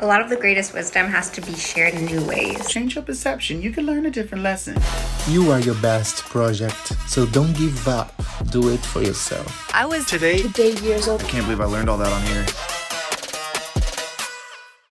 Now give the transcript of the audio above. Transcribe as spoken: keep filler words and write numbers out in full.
A lot of the greatest wisdom has to be shared in new ways. Change your perception. You can learn a different lesson. You are your best project, so don't give up. Do it for yourself. I was Today, today years old. I can't believe I learned all that on here.